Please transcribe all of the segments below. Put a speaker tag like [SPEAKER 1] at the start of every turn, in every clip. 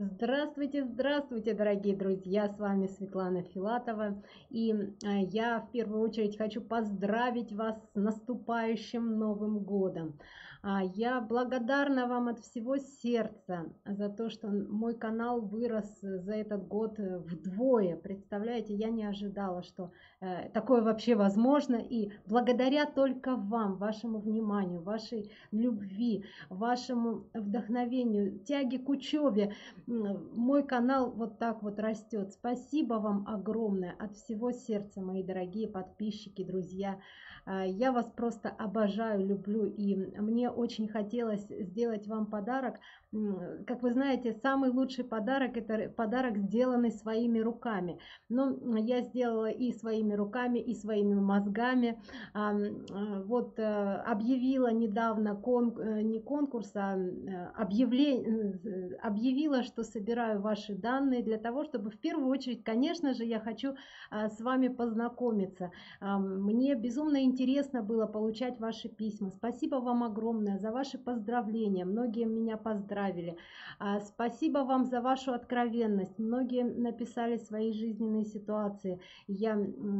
[SPEAKER 1] Здравствуйте, здравствуйте, дорогие друзья! С вами Светлана Филатова. И я в первую очередь хочу поздравить вас с наступающим Новым годом. Я благодарна вам от всего сердца за то, что мой канал вырос за этот год вдвое. Представляете, я не ожидала, что такое вообще возможно. И благодаря только вам, вашему вниманию, вашей любви, вашему вдохновению, тяге к учебе, мой канал вот так вот растет. Спасибо вам огромное от всего сердца, мои дорогие подписчики, друзья. Я вас просто обожаю, люблю, и мне очень хотелось сделать вам подарок. Как вы знаете, самый лучший подарок — это подарок, сделанный своими руками. Но я сделала и своими руками, и своими мозгами. Вот объявила недавно не конкурс, а объявила, что собираю ваши данные для того, чтобы в первую очередь, конечно же, я хочу с вами познакомиться. Мне безумно интересно было получать ваши письма. Спасибо вам огромное за ваши поздравления. Многие меня поздравили. Спасибо вам за вашу откровенность. Многие написали свои жизненные ситуации. Я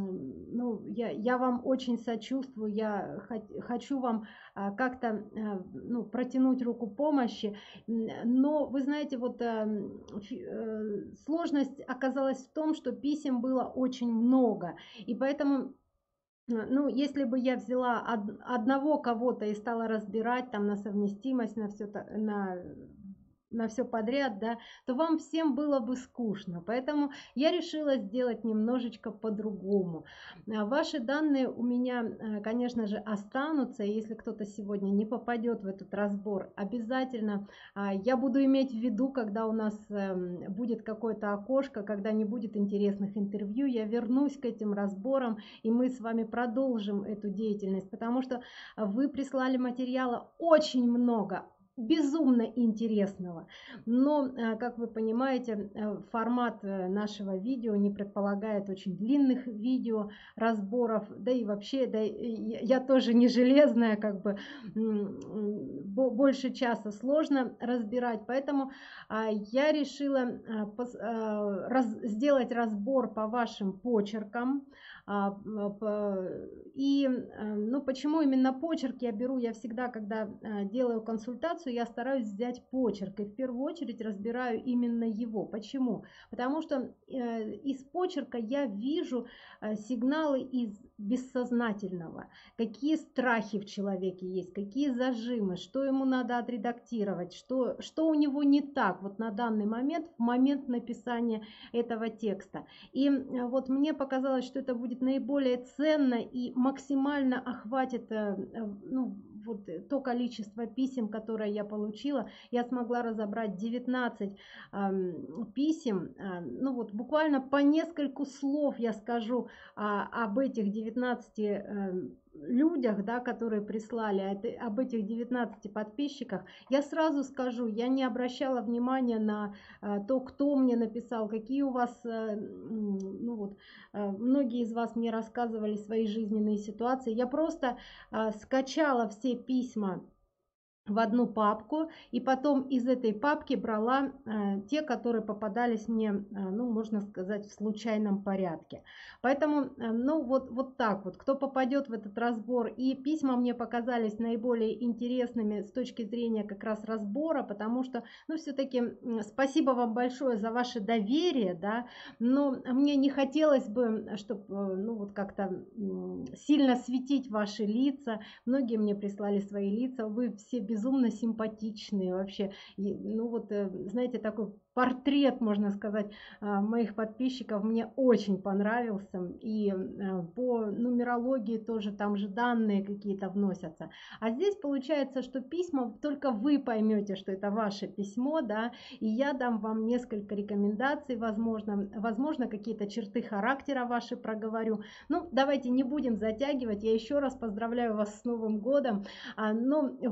[SPEAKER 1] вам очень сочувствую. Я хочу вам как-то протянуть руку помощи. Но вы знаете, вот сложность оказалась в том, что писем было очень много. И поэтому, ну, если бы я взяла одного кого-то и стала разбирать там на совместимость, на все подряд, да, то вам всем было бы скучно. Поэтому я решила сделать немножечко по-другому. Ваши данные у меня, конечно же, останутся. Если кто-то сегодня не попадет в этот разбор, обязательно я буду иметь в виду, когда у нас будет какое-то окошко, когда не будет интересных интервью, я вернусь к этим разборам, и мы с вами продолжим эту деятельность, потому что вы прислали материала очень много, безумно интересного. Но, как вы понимаете, формат нашего видео не предполагает очень длинных видео разборов, да и вообще, да, я тоже не железная, как бы больше часа сложно разбирать, поэтому я решила сделать разбор по вашим почеркам. И почему именно почерк я беру? Я всегда, когда делаю консультацию, я стараюсь взять почерк и в первую очередь разбираю именно его. Почему? Потому что из почерка я вижу сигналы из бессознательного, какие страхи в человеке есть, какие зажимы, что ему надо отредактировать, что у него не так вот на данный момент, в момент написания этого текста. И вот мне показалось, что это будет наиболее ценно и максимально охватит то количество писем, которое я получила. Я смогла разобрать 19 писем. Буквально по нескольку слов я скажу об этих 19 людях, да, которые прислали, об этих 19 подписчиках. Я сразу скажу, я не обращала внимания на то, кто мне написал, какие у вас, многие из вас мне рассказывали свои жизненные ситуации. Я просто скачала все письма в одну папку, и потом из этой папки брала те, которые попадались мне, можно сказать, в случайном порядке. Поэтому, вот так вот, кто попадет в этот разбор, и письма мне показались наиболее интересными с точки зрения как раз разбора, потому что, все-таки спасибо вам большое за ваше доверие, да, но мне не хотелось бы, чтобы, как-то сильно светить ваши лица. Многие мне прислали свои лица, вы все безумно симпатичные вообще. Знаете, такой портрет, можно сказать, моих подписчиков мне очень понравился. И по нумерологии тоже там же данные какие-то вносятся. А здесь получается, что письма, только вы поймете, что это ваше письмо, да, и я дам вам несколько рекомендаций, возможно, какие-то черты характера ваши проговорю. Давайте не будем затягивать. Я еще раз поздравляю вас с Новым годом. В общем-то,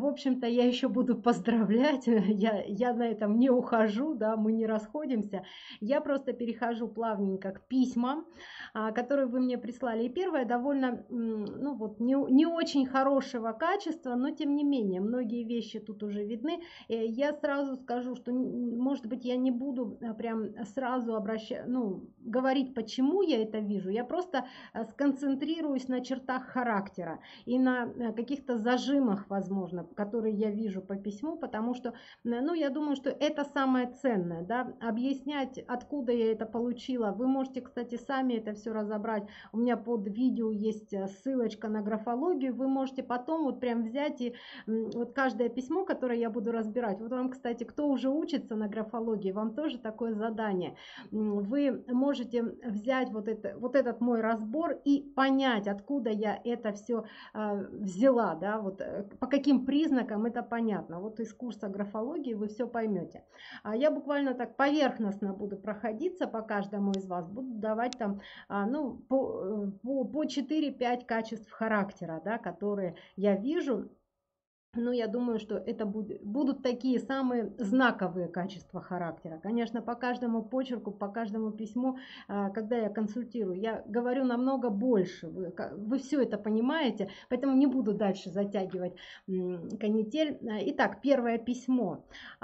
[SPEAKER 1] я еще буду поздравлять, я на этом не ухожу, да, мы не расходимся. Я просто перехожу плавненько к письмам, которые вы мне прислали. И первое довольно, ну вот, не очень хорошего качества, но тем не менее, многие вещи тут уже видны. Я сразу скажу, что, может быть, я не буду прям сразу говорить, почему я это вижу. Я просто сконцентрируюсь на чертах характера и на каких-то зажимах, возможно, которые я вижу по письму, потому что, ну, я думаю, что это самое ценное, да, объяснять, откуда я это получила. Вы можете, кстати, сами это все разобрать. У меня под видео есть ссылочка на графологию, вы можете потом вот прям взять и вот каждое письмо, которое я буду разбирать, вот вам, кстати, кто уже учится на графологии, вам тоже такое задание. Вы можете взять вот этот мой разбор и понять, откуда я это все взяла, да, вот по каким признакам это понятно. Вот из курса графологии вы все поймете. Я буквально так поверхностно буду проходиться по каждому из вас, буду давать там ну, по 4-5 качеств характера, да, которые я вижу. Ну, я думаю, что это будут такие самые знаковые качества характера. Конечно, по каждому почерку, по каждому письму, когда я консультирую, я говорю намного больше. Вы все это понимаете, поэтому не буду дальше затягивать канитель. Итак, первое письмо.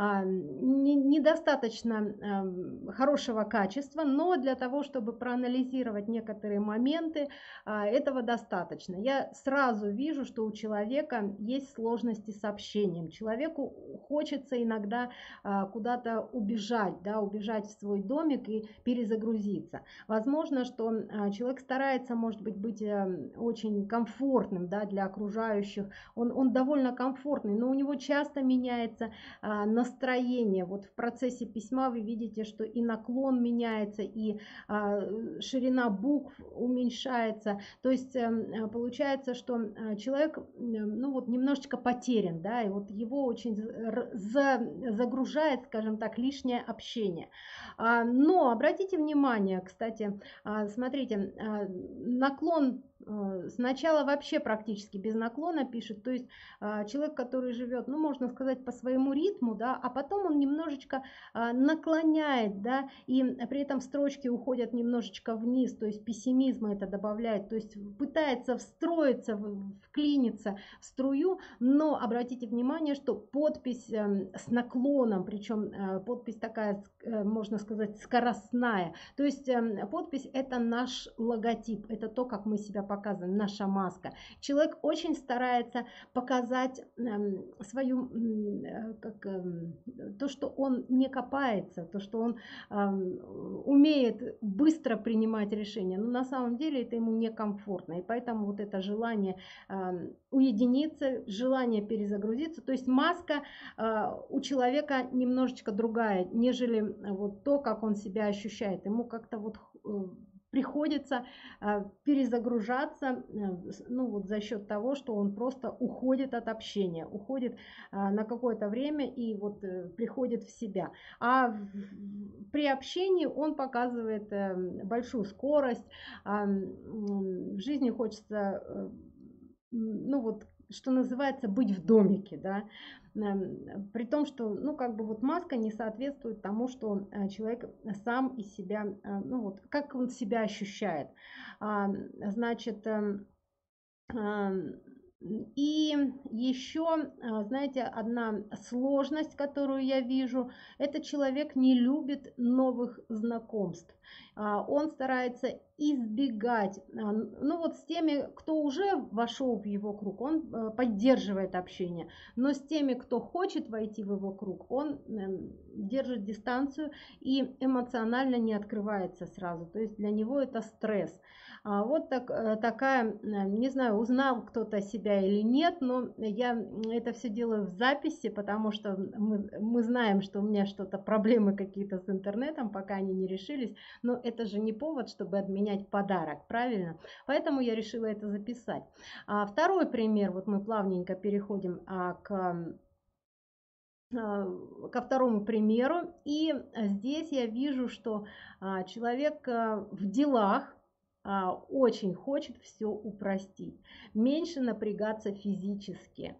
[SPEAKER 1] Недостаточно хорошего качества, но для того, чтобы проанализировать некоторые моменты, этого достаточно. Я сразу вижу, что у человека есть сложности с общением. Человеку хочется иногда куда-то убежать, да, убежать в свой домик и перезагрузиться. Возможно, что человек старается, может быть очень комфортным, да, для окружающих. Он довольно комфортный, но у него часто меняется настроение. Вот в процессе письма вы видите, что и наклон меняется, и ширина букв уменьшается. То есть получается, что человек, ну вот, немножечко потерян, да, и вот его очень загружает, скажем так, лишнее общение. Но обратите внимание, кстати, смотрите, наклон сначала вообще практически без наклона пишет, то есть человек, который живет, ну, можно сказать, по своему ритму, да, а потом он немножечко наклоняет, да, и при этом строчки уходят немножечко вниз, то есть пессимизма это добавляет, то есть пытается встроиться, вклиниться в струю, но обратите внимание, что подпись с наклоном, причем подпись такая, можно сказать, скоростная, то есть подпись это наш логотип, это то, как мы себя показываем, наша маска. Человек очень старается показать свою, то, что он не копается, то, что он умеет быстро принимать решения, но на самом деле это ему некомфортно, и поэтому вот это желание уединиться, желание перезагрузиться, то есть маска у человека немножечко другая, нежели вот то, как он себя ощущает. Ему как-то вот приходится перезагружаться, ну вот за счет того, что он просто уходит от общения, уходит на какое-то время и вот приходит в себя. А при общении он показывает большую скорость, в жизни хочется, ну вот, что называется, быть в домике, да, при том, что, ну, как бы вот маска не соответствует тому, что человек сам из себя, ну, вот, как он себя ощущает. Значит, и еще, знаете, одна сложность, которую я вижу, это человек не любит новых знакомств. Он старается избегать, ну вот с теми, кто уже вошел в его круг, он поддерживает общение, но с теми, кто хочет войти в его круг, он держит дистанцию и эмоционально не открывается сразу, то есть для него это стресс. Вот такая, не знаю, узнал кто-то себя или нет, но я это все делаю в записи, потому что мы знаем, что у меня что-то, проблемы какие-то с интернетом, пока они не решились, но это же не повод, чтобы отменять подарок, правильно? Поэтому я решила это записать. Второй пример, вот мы плавненько переходим ко второму примеру, и здесь я вижу, что человек в делах, очень хочет все упростить, меньше напрягаться физически.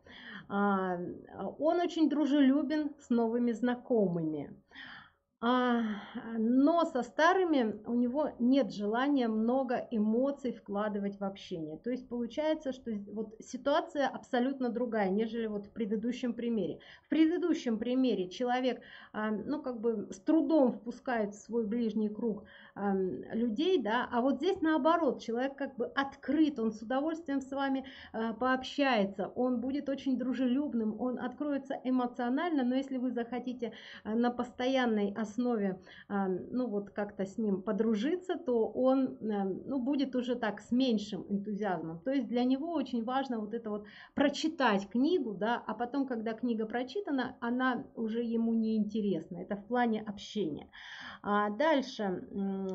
[SPEAKER 1] Он очень дружелюбен с новыми знакомыми. А, но со старыми у него нет желания много эмоций вкладывать в общение. То есть получается, что вот ситуация абсолютно другая, нежели вот в предыдущем примере. В предыдущем примере человек, ну, как бы с трудом впускает в свой ближний круг людей, да, а вот здесь наоборот, человек как бы открыт, он с удовольствием с вами пообщается, он будет очень дружелюбным, он откроется эмоционально, но если вы захотите на постоянной основе, ну вот как-то с ним подружиться, то он, ну, будет уже так с меньшим энтузиазмом. То есть для него очень важно вот это вот прочитать книгу, да, а потом, когда книга прочитана, она уже ему не интересна. Это в плане общения. Дальше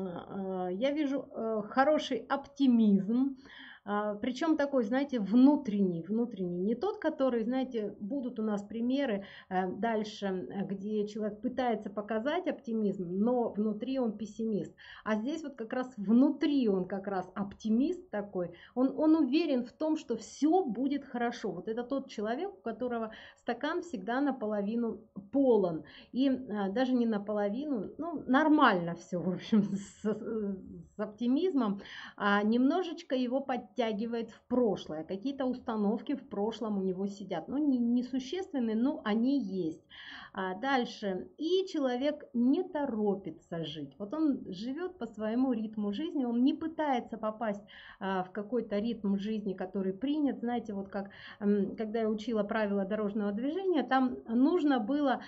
[SPEAKER 1] я вижу хороший оптимизм. Причем такой, знаете, внутренний, не тот, который, знаете, будут у нас примеры дальше, где человек пытается показать оптимизм, но внутри он пессимист. А здесь вот как раз внутри он как раз оптимист такой, он уверен в том, что все будет хорошо. Вот это тот человек, у которого стакан всегда наполовину полон. И даже не наполовину, ну, нормально все, в общем, с оптимизмом, а немножечко его подтягивает в прошлое. Какие-то установки в прошлом у него сидят. Ну, несущественные, но они есть. Дальше. И человек не торопится жить. Вот он живет по своему ритму жизни, он не пытается попасть в какой-то ритм жизни, который принят. Знаете, вот как когда я учила правила дорожного движения, там нужно было,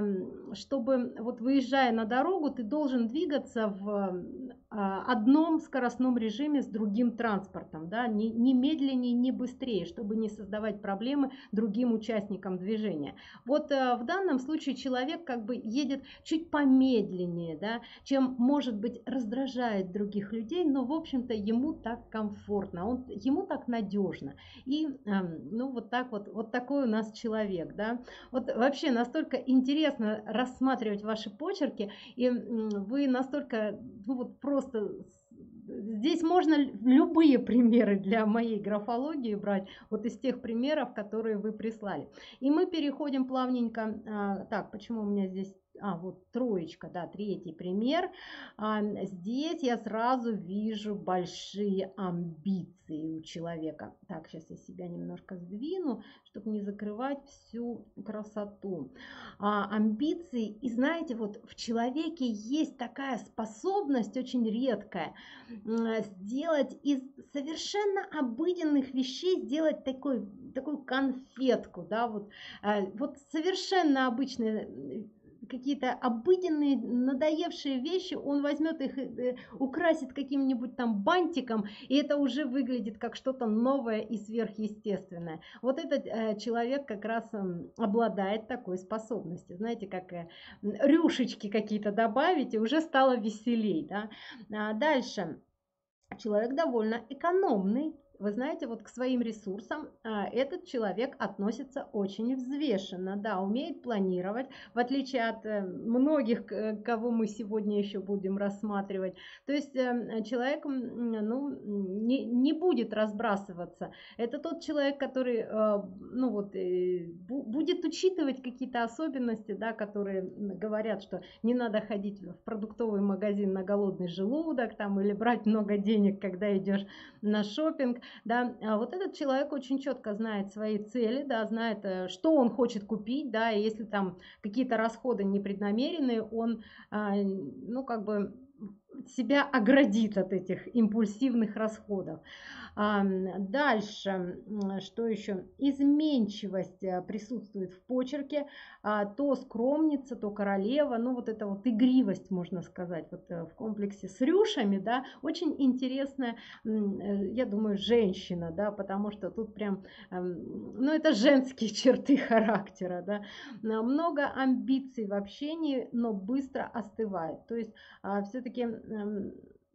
[SPEAKER 1] чтобы вот выезжая на дорогу, ты должен двигаться в одном скоростном режиме с другим транспортом, да, не медленнее, не быстрее, чтобы не создавать проблемы другим участникам движения. Вот в данном случае человек как бы едет чуть помедленнее, да, чем, может быть, раздражает других людей, но, в общем-то, ему так комфортно, ему так надежно. И, ну, вот так вот такой у нас человек, да. Вот вообще настолько интересно рассматривать ваши почерки, и вы настолько, ну, вот просто здесь можно любые примеры для моей графологии брать, вот из тех примеров, которые вы прислали. И мы переходим плавненько. Так, почему у меня здесь... вот троечка, да, третий пример. Здесь я сразу вижу большие амбиции у человека. Так, сейчас я себя немножко сдвину, чтобы не закрывать всю красоту. Амбиции, и знаете, вот в человеке есть такая способность очень редкая, сделать из совершенно обыденных вещей, сделать такую конфетку, да, вот совершенно обычные какие-то обыденные надоевшие вещи, он возьмет их, украсит каким-нибудь там бантиком, и это уже выглядит как что-то новое и сверхъестественное. Вот этот человек как раз обладает такой способностью. Знаете, как рюшечки какие-то добавить, и уже стало веселей. Да? Дальше. Человек довольно экономный. Вы знаете, вот к своим ресурсам этот человек относится очень взвешенно, да, умеет планировать, в отличие от многих, кого мы сегодня еще будем рассматривать. То есть человек, ну, не будет разбрасываться. Это тот человек, который, ну, вот, будет учитывать какие-то особенности, да, которые говорят, что не надо ходить в продуктовый магазин на голодный желудок, там, или брать много денег, когда идешь на шопинг. Да, вот этот человек очень четко знает свои цели, да, знает, что он хочет купить, да, и если там какие-то расходы непреднамеренные, он, ну, как бы себя оградит от этих импульсивных расходов. Дальше, что еще? Изменчивость присутствует в почерке, то скромница, то королева, ну вот это вот игривость, можно сказать, вот в комплексе с рюшами, да, очень интересная, я думаю, женщина, да, потому что тут прям, ну это женские черты характера, да, много амбиций в общении, но быстро остывает, то есть все-таки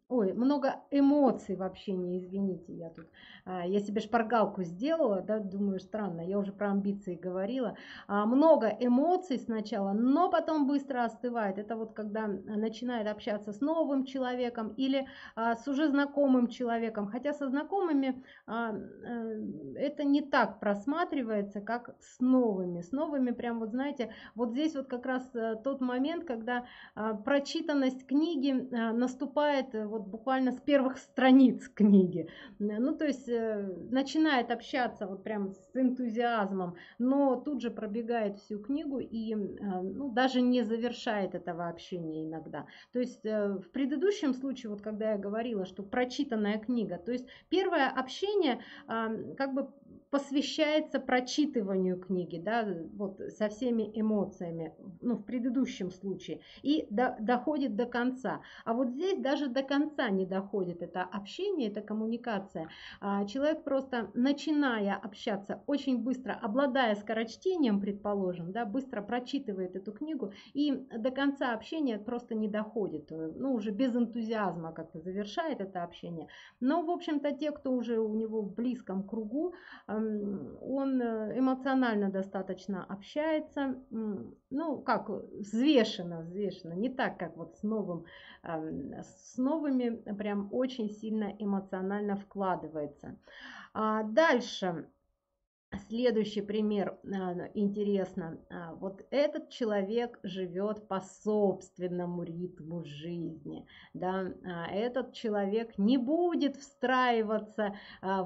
[SPEAKER 1] Ой, много эмоций в общении, извините, я себе шпаргалку сделала, да, думаю, странно, я уже про амбиции говорила. Много эмоций сначала, но потом быстро остывает. Это вот когда начинает общаться с новым человеком или с уже знакомым человеком. Хотя со знакомыми это не так просматривается, как с новыми. С новыми прям вот знаете, вот здесь вот как раз тот момент, когда прочитанность книги наступает вот буквально с первых страниц книги. Ну, то есть начинает общаться вот прям с энтузиазмом, но тут же пробегает всю книгу и ну, даже не завершает этого общения иногда. То есть в предыдущем случае, вот когда я говорила, что прочитанная книга, то есть первое общение как бы посвящается прочитыванию книги, да, вот со всеми эмоциями, ну, в предыдущем случае, и доходит до конца. А вот здесь даже до конца не доходит это общение, эта коммуникация. Человек просто, начиная общаться, очень быстро, обладая скорочтением, предположим, да, быстро прочитывает эту книгу и до конца общения просто не доходит, ну, уже без энтузиазма как-то завершает это общение. Но, в общем-то, те, кто уже у него в близком кругу, он эмоционально достаточно общается, ну, как, взвешенно, не так, как вот с новыми прям очень сильно эмоционально вкладывается. Дальше. Следующий пример интересно. Вот этот человек живет по собственному ритму жизни. Да? Этот человек не будет встраиваться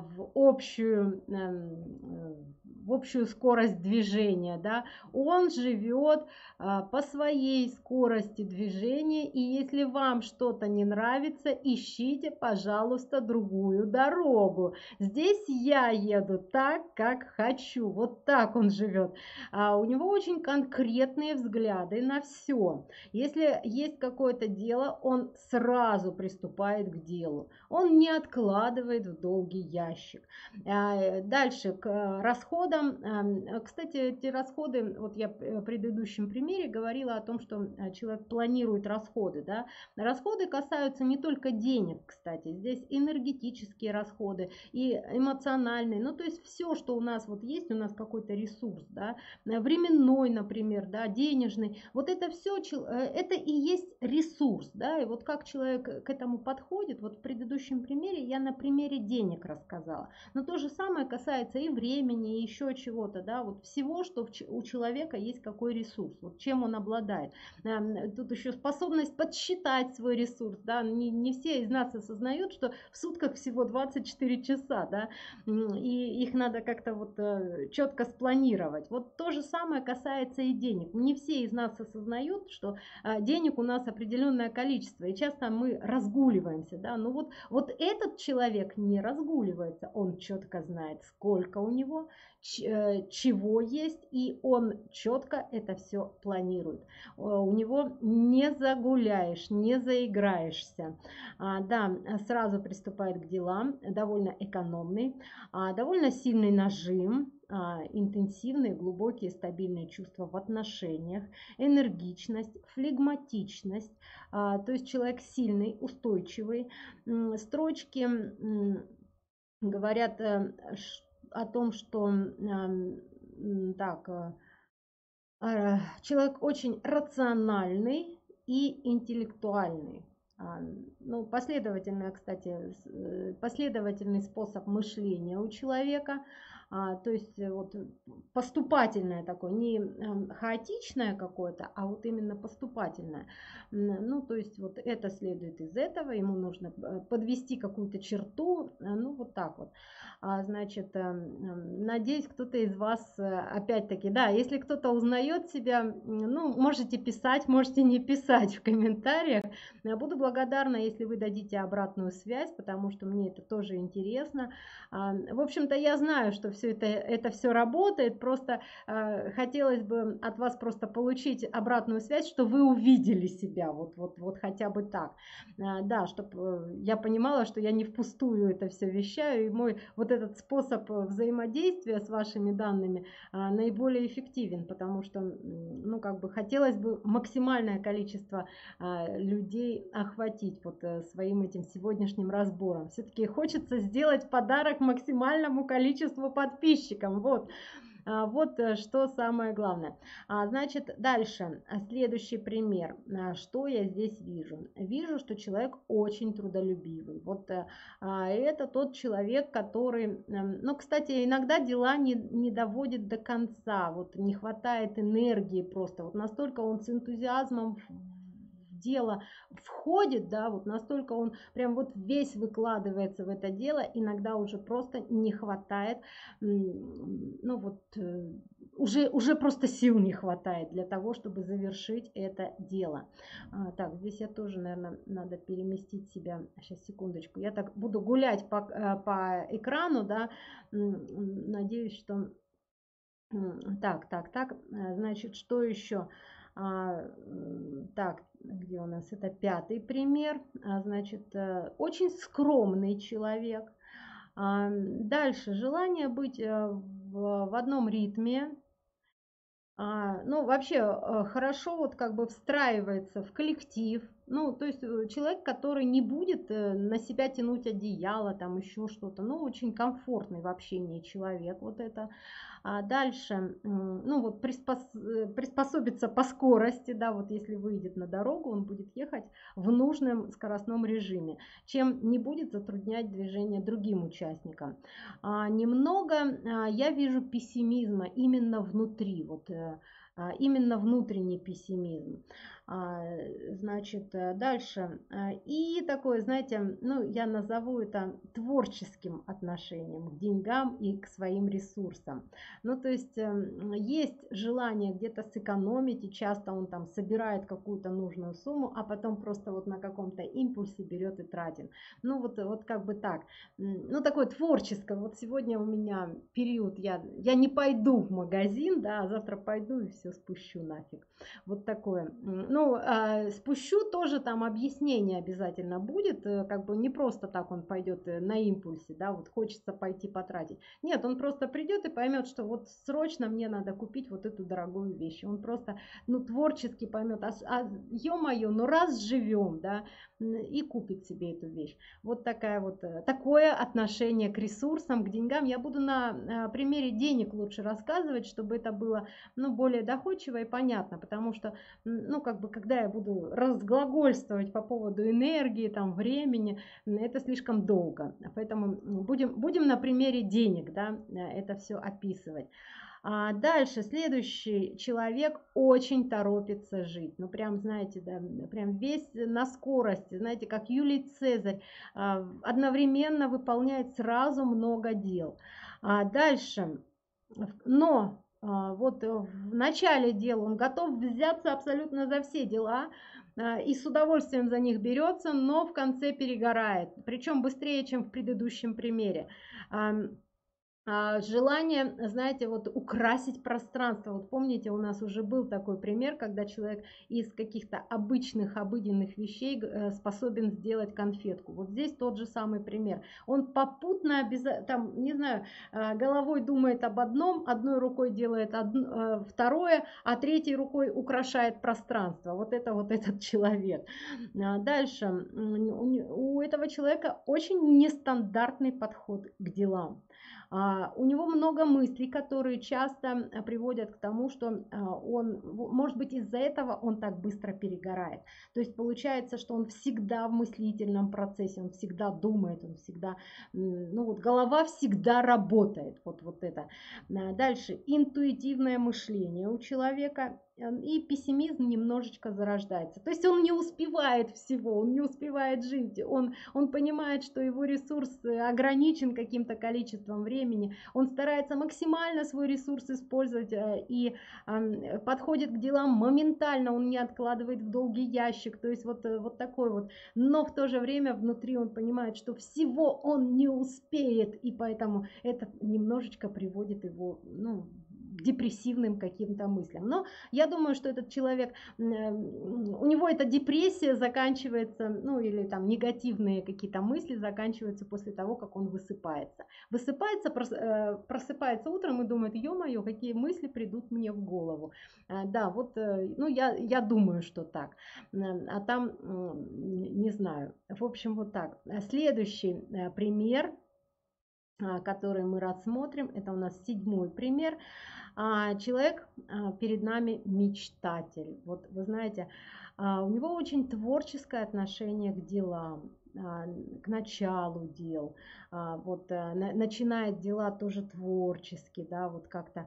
[SPEAKER 1] в общую скорость движения. Да? Он живет по своей скорости движения. И если вам что-то не нравится, ищите, пожалуйста, другую дорогу. Здесь я еду так, как хочу. Вот так он живет. У него очень конкретные взгляды на все. Если есть какое-то дело, он сразу приступает к делу. Он не откладывает в долгий ящик. Дальше к расходам. Кстати, эти расходы, вот я в предыдущем примере говорила о том, что человек планирует расходы. Да? Расходы касаются не только денег, кстати. Здесь энергетические расходы и эмоциональные. Ну, то есть все, что у нас вот есть, у нас какой-то ресурс, да, временной, например, да, денежный. Вот это все, это и есть ресурс, да, и вот как человек к этому подходит, вот в предыдущем примере я на примере денег рассказала. Но то же самое касается и времени, и еще чего-то, да, вот всего, что у человека есть какой ресурс, вот чем он обладает. Тут еще способность подсчитать свой ресурс, да, не все из нас осознают, что в сутках всего 24 часа, да, и их надо как-то вот четко спланировать. Вот то же самое касается и денег. Не все из нас осознают, что денег у нас определенное количество, и часто мы разгуливаемся, да, но вот этот человек не разгуливается, он четко знает, сколько у него, чего есть, и он четко это все планирует. У него не загуляешь, не заиграешься. Да, сразу приступает к делам, довольно экономный, довольно сильный нажим, интенсивные, глубокие, стабильные чувства в отношениях, энергичность, флегматичность, то есть человек сильный, устойчивый. Строчки говорят о том, что так, человек очень рациональный и интеллектуальный. Ну, последовательный способ мышления у человека. То есть вот поступательное такое, не хаотичное какое-то, а вот именно поступательное. Ну, то есть вот это следует из этого, ему нужно подвести какую-то черту, ну, вот так вот. Значит, надеюсь, кто-то из вас, опять-таки, да, если кто-то узнает себя, ну, можете писать, можете не писать в комментариях. Буду благодарна, если вы дадите обратную связь, потому что мне это тоже интересно. В общем-то, я знаю, что все это все работает. Просто хотелось бы от вас просто получить обратную связь, что вы увидели себя, вот хотя бы так. Да, чтобы я понимала, что я не впустую это все вещаю, и мой вот этот способ взаимодействия с вашими данными наиболее эффективен, потому что, ну, как бы хотелось бы максимальное количество людей охватить вот своим этим сегодняшним разбором. Все-таки хочется сделать подарок максимальному количеству подписчикам. Вот что самое главное. Значит, дальше, следующий пример. Что я здесь вижу? Вижу, что человек очень трудолюбивый. Вот это тот человек, который, ну, кстати, иногда дела не доводит до конца. Вот не хватает энергии просто. Вот настолько он с энтузиазмом в дело входит, да, вот настолько он прям вот весь выкладывается в это дело, иногда уже просто не хватает, ну вот уже просто сил не хватает для того, чтобы завершить это дело. Так, здесь я тоже, наверное, надо переместить себя. Сейчас, секундочку. Я так буду гулять по экрану, да, надеюсь, что... Так, значит, что еще? Так, где у нас? Это пятый пример. Значит, очень скромный человек. Дальше, желание быть в одном ритме. Ну, вообще хорошо вот как бы встраивается в коллектив. Ну, то есть человек, который не будет на себя тянуть одеяло, там еще что-то. Ну, очень комфортный в общении человек. Вот это. Дальше, ну вот приспособиться по скорости, да, вот если выйдет на дорогу, он будет ехать в нужном скоростном режиме, чем не будет затруднять движение другим участникам. Немного я вижу пессимизма именно внутри, вот именно внутренний пессимизм. Значит, дальше. И такое, знаете, ну, я назову это творческим отношением к деньгам и к своим ресурсам. Ну, то есть желание где-то сэкономить, и часто он там собирает какую-то нужную сумму, а потом просто вот на каком-то импульсе берет и тратит. Ну, вот как бы так. Ну, такое творческое. Вот сегодня у меня период, я не пойду в магазин, да, а завтра пойду и все спущу нафиг. Вот такое. Ну, спущу тоже, там объяснение обязательно будет, как бы не просто так он пойдет на импульсе, да, вот хочется пойти потратить. Нет, он просто придет и поймет, что вот срочно мне надо купить вот эту дорогую вещь. Он просто, ну, творчески поймет, ё-моё, ну раз живем, да, и купит себе эту вещь. Вот такое отношение к ресурсам, к деньгам. Я буду на примере денег лучше рассказывать, чтобы это было, ну, более доходчиво и понятно, потому что, ну, как бы, когда я буду разглагольствовать по поводу энергии, там, времени, это слишком долго. Поэтому будем на примере денег, да, это все описывать. Дальше, следующий человек очень торопится жить. Ну, прям, знаете, да, прям весь на скорости. Знаете, как Юлий Цезарь одновременно выполняет сразу много дел. Дальше, но вот в начале дела он готов взяться абсолютно за все дела и с удовольствием за них берется, но в конце перегорает, причем быстрее, чем в предыдущем примере. Желание, знаете, вот украсить пространство. Вот помните, у нас уже был такой пример, когда человек из каких-то обычных, обыденных вещей способен сделать конфетку. Вот здесь тот же самый пример. Он попутно, там, не знаю, головой думает об одном, одной рукой делает второе, а третьей рукой украшает пространство. Вот это вот этот человек. Дальше. У этого человека очень нестандартный подход к делам. У него много мыслей, которые часто приводят к тому, что он, может быть, из-за этого он так быстро перегорает. То есть получается, что он всегда в мыслительном процессе, он всегда думает, он всегда, ну вот голова всегда работает. Вот это. Дальше, интуитивное мышление у человека и пессимизм немножечко зарождается. То есть он не успевает всего, он не успевает жить, он понимает, что его ресурс ограничен каким-то количеством времени, он старается максимально свой ресурс использовать и подходит к делам моментально, он не откладывает в долгий ящик, то есть вот такой вот. Но в то же время внутри он понимает, что всего он не успеет, и поэтому это немножечко приводит его, ну, к депрессивным каким-то мыслям. Но я думаю, что этот человек, у него эта депрессия заканчивается, ну или там негативные какие-то мысли заканчиваются после того, как он высыпается. Высыпается, просыпается утром и думает: ё-моё, какие мысли придут мне в голову. Да, вот, ну я думаю, что так. А там не знаю. В общем, вот так. Следующий пример, который мы рассмотрим, это у нас 7-й пример. Человек перед нами мечтатель. Вот вы знаете, у него очень творческое отношение к делам, к началу дел. Вот начинает дела тоже творчески, да, вот как-то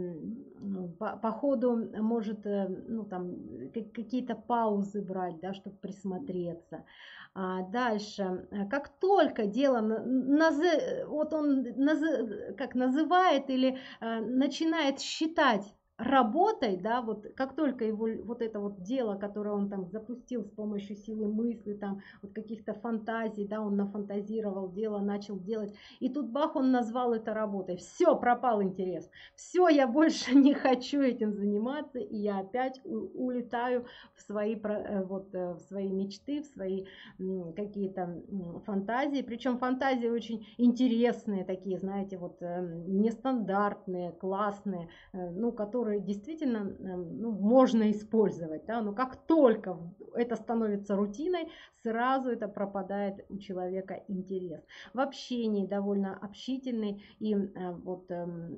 [SPEAKER 1] по ходу может, ну там какие-то паузы брать, да, чтобы присмотреться. Дальше, как только дело, вот он как называет или начинает считать работой, да, вот как только его вот это вот дело, которое он там запустил с помощью силы мысли, там вот каких-то фантазий, да, он нафантазировал дело, начал делать, и тут бах, он назвал это работой, все, пропал интерес, все, я больше не хочу этим заниматься, и я опять улетаю в свои, в свои мечты, в свои какие-то фантазии, причем фантазии очень интересные такие, знаете, вот нестандартные, классные, ну, которые действительно, ну, можно использовать, да, но как только это становится рутиной, сразу это пропадает у человека интерес. В общении довольно общительный и вот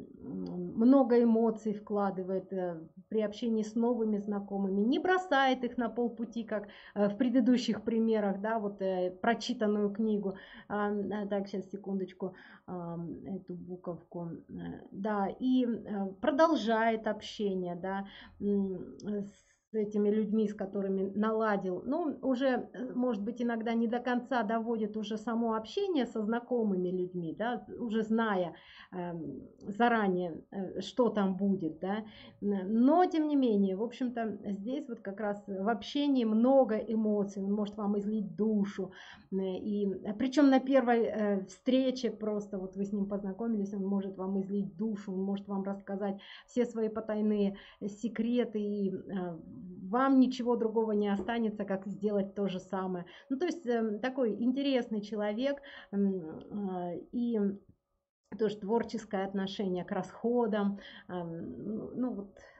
[SPEAKER 1] много эмоций вкладывает при общении с новыми знакомыми, не бросает их на полпути, как в предыдущих примерах, да, вот прочитанную книгу. Так, сейчас, секундочку, эту буковку, да, и продолжает общение, да, с этими людьми, с которыми наладил, ну, уже, может быть, иногда не до конца доводит уже само общение со знакомыми людьми, да, уже зная заранее, что там будет, да, но, тем не менее, в общем-то, здесь вот как раз в общении много эмоций, он может вам излить душу, и причем на первой встрече просто вот вы с ним познакомились, он может вам излить душу, он может вам рассказать все свои потайные секреты, и вам ничего другого не останется, как сделать то же самое. Ну, то есть такой интересный человек, и тоже творческое отношение к расходам, ну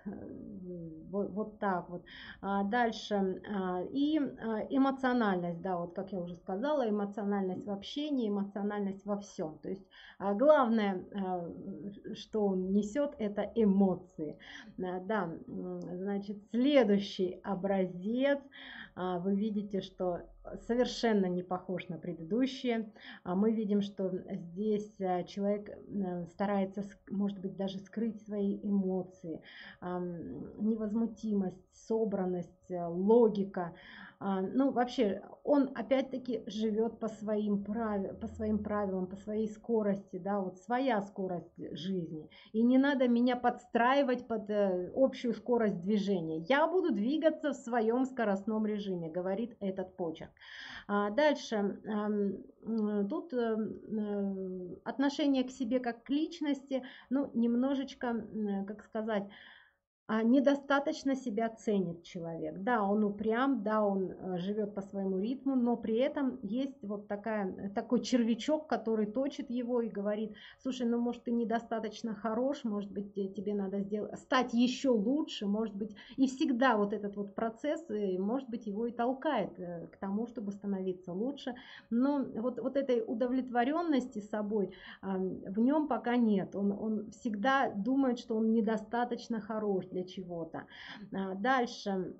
[SPEAKER 1] вот так вот. Дальше, и эмоциональность, да, вот как я уже сказала, эмоциональность в общении, эмоциональность во всем. То есть главное, что он несет, это эмоции. Да, значит, следующий образец, вы видите, что совершенно не похож на предыдущие. Мы видим, что здесь человек старается, может быть, даже скрыть свои эмоции, невозмутимость, собранность, логика. Ну, вообще, он опять-таки живет по своим правилам, по своей скорости, да, вот своя скорость жизни. И не надо меня подстраивать под общую скорость движения. Я буду двигаться в своем скоростном режиме, говорит этот почерк. Дальше, тут отношение к себе как к личности, ну, немножечко, как сказать, недостаточно себя ценит человек. Да, он упрям, да, он живет по своему ритму, но при этом есть вот такой червячок, который точит его и говорит: слушай, ну может ты недостаточно хорош, может быть тебе надо стать еще лучше, может быть, и всегда вот этот вот процесс, может быть, его и толкает к тому, чтобы становиться лучше, но вот этой удовлетворенности собой в нем пока нет, он всегда думает, что он недостаточно хорош для чего-то. Дальше,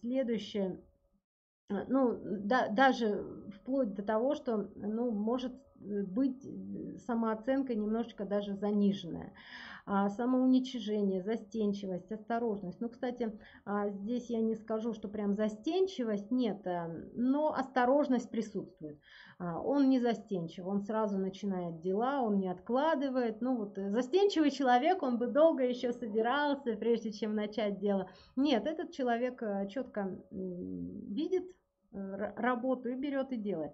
[SPEAKER 1] следующее, ну, да, даже вплоть до того, что, ну, может быть самооценка немножечко даже заниженная. Самоуничижение, застенчивость, осторожность. Ну, кстати, здесь я не скажу, что прям застенчивость, нет, но осторожность присутствует. Он не застенчив, он сразу начинает дела, он не откладывает. Ну вот застенчивый человек, он бы долго еще собирался, прежде чем начать дело. Нет, этот человек четко видит работу и берет и делает.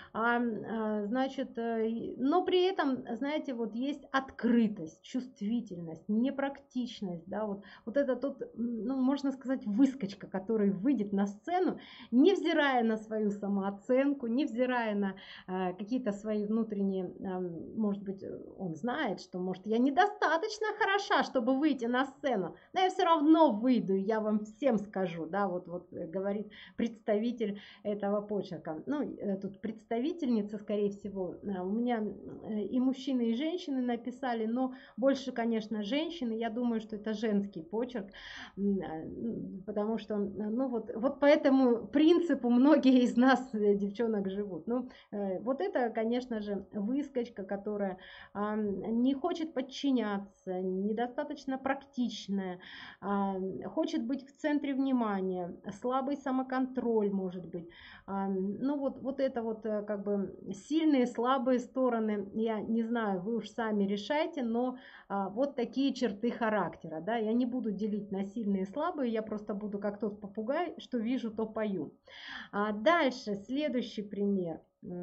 [SPEAKER 1] Значит, но при этом, знаете, вот есть открытость, чувствительность, непрактичность, да, вот это тот, ну, можно сказать, выскочка, который выйдет на сцену, невзирая на свою самооценку, невзирая на какие-то свои внутренние, может быть, он знает, что, может, я недостаточно хороша, чтобы выйти на сцену, но я все равно выйду, я вам всем скажу, да, вот говорит представитель этого почерка. Ну, тут представительница, скорее всего, у меня и мужчины, и женщины написали, но больше, конечно, женщины. Я думаю, что это женский почерк, потому что, ну, вот по этому принципу многие из нас, девчонок, живут. Ну, вот это, конечно же, выскочка, которая не хочет подчиняться, недостаточно практичная, хочет быть в центре внимания, слабый самоконтроль может быть. Ну вот это вот как бы сильные, слабые стороны, я не знаю, вы уж сами решайте, но вот такие черты характера, да, я не буду делить на сильные и слабые, я просто буду как тот попугай, что вижу, то пою. Дальше, следующий пример.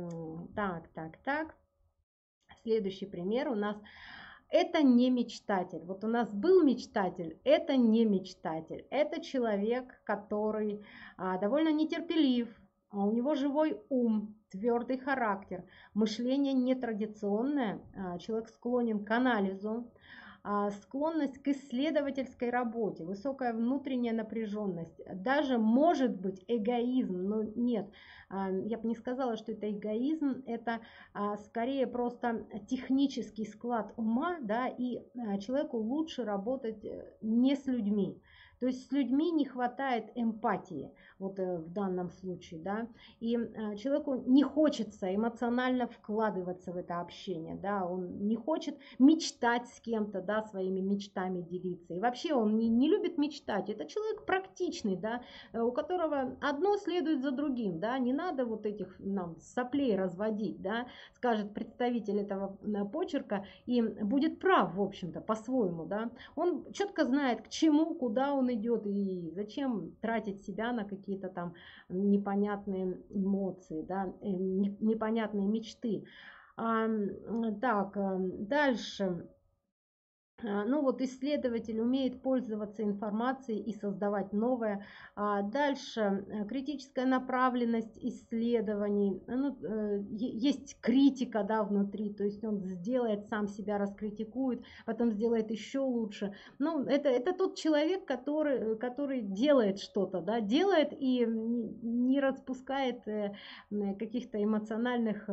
[SPEAKER 1] Так. Следующий пример у нас. Это не мечтатель. Вот у нас был мечтатель, это не мечтатель. Это человек, который довольно нетерпелив, у него живой ум, твердый характер, мышление нетрадиционное, человек склонен к анализу, склонность к исследовательской работе, высокая внутренняя напряженность, даже может быть эгоизм, но нет, я бы не сказала, что это эгоизм, это скорее просто технический склад ума, да, и человеку лучше работать не с людьми. То есть с людьми не хватает эмпатии, вот в данном случае, да, и человеку не хочется эмоционально вкладываться в это общение, да, он не хочет мечтать с кем-то, да, своими мечтами делиться, и вообще он не любит мечтать, это человек практичный, да, у которого одно следует за другим, да, не надо вот этих нам соплей разводить, да, скажет представитель этого почерка и будет прав, в общем-то, по-своему, да, он четко знает, к чему, куда он идет и зачем тратить себя на какие-то там непонятные эмоции, да, непонятные мечты. Так, дальше. Ну вот исследователь умеет пользоваться информацией и создавать новое. Дальше критическая направленность исследований. Ну, есть критика, да, внутри, то есть он сделает, сам себя раскритикует, потом сделает еще лучше. Ну, это тот человек, который делает что-то, да, делает и не распускает каких-то эмоциональных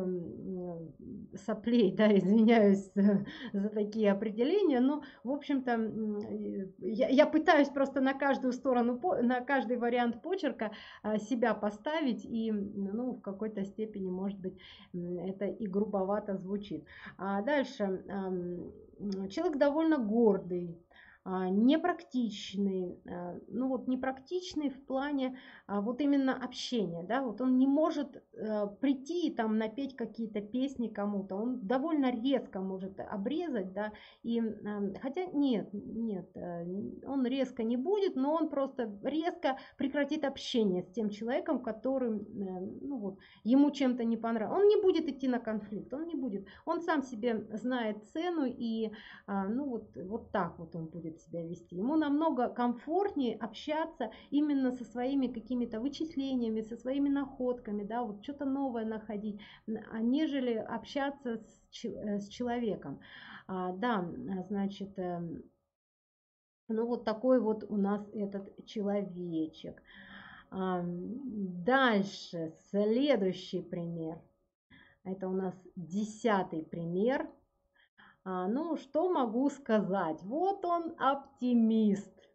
[SPEAKER 1] соплей, да, извиняюсь за такие определения, но в общем-то, я пытаюсь просто на каждую сторону, на каждый вариант почерка себя поставить, и ну, в какой-то степени, может быть, это и грубовато звучит. Дальше. Человек довольно гордый, непрактичный, ну вот непрактичный в плане вот именно общения, да, вот он не может прийти и там напеть какие-то песни кому-то, он довольно резко может обрезать, да, и хотя нет, он резко не будет, но он просто резко прекратит общение с тем человеком, который, ну вот, ему чем-то не понравилось, он не будет идти на конфликт, он не будет, он сам себе знает цену и ну вот так вот он будет себя вести. Ему намного комфортнее общаться именно со своими какими-то вычислениями, со своими находками, да, вот что-то новое находить, нежели общаться с человеком. Да, значит, ну вот такой вот у нас этот человечек. Дальше, следующий пример. Это у нас 10-й пример. Ну, что могу сказать? Вот он оптимист.